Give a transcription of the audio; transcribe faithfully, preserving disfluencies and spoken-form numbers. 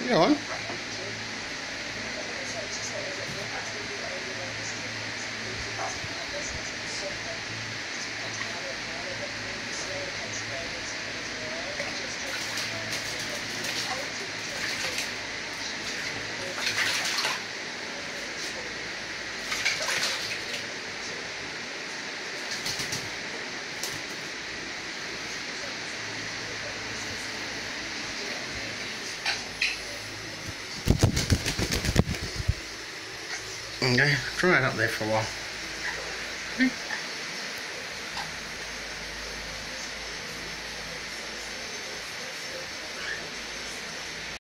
Go on. Okay, try it up there for a while. Okay.